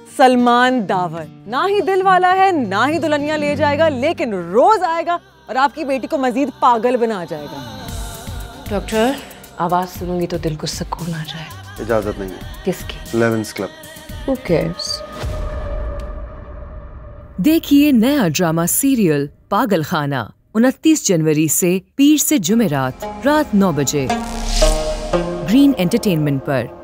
Salman the power ना ही दिल वाला है, ना ही दुल्हनिया ले जाएगा, लेकिन रोज आएगा और आपकी बेटी को मजीद पागल बना जाएगा। डॉक्टर, आवाज सुनूंगी तो दिल को सुकून आ जाए। इजाजत नहीं है। किसकी? 11's club. Who cares? देखिए नया ड्रामा सीरियल पागल खाना 29 जनवरी से पीर से जुमेरात रात 9 बजे ग्रीन एंटरटेनमेंट पर।